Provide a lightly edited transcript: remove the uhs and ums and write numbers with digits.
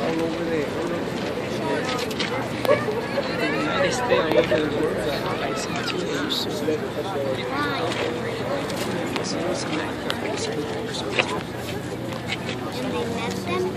all over there. They stay all over the world. I see teenagers. So,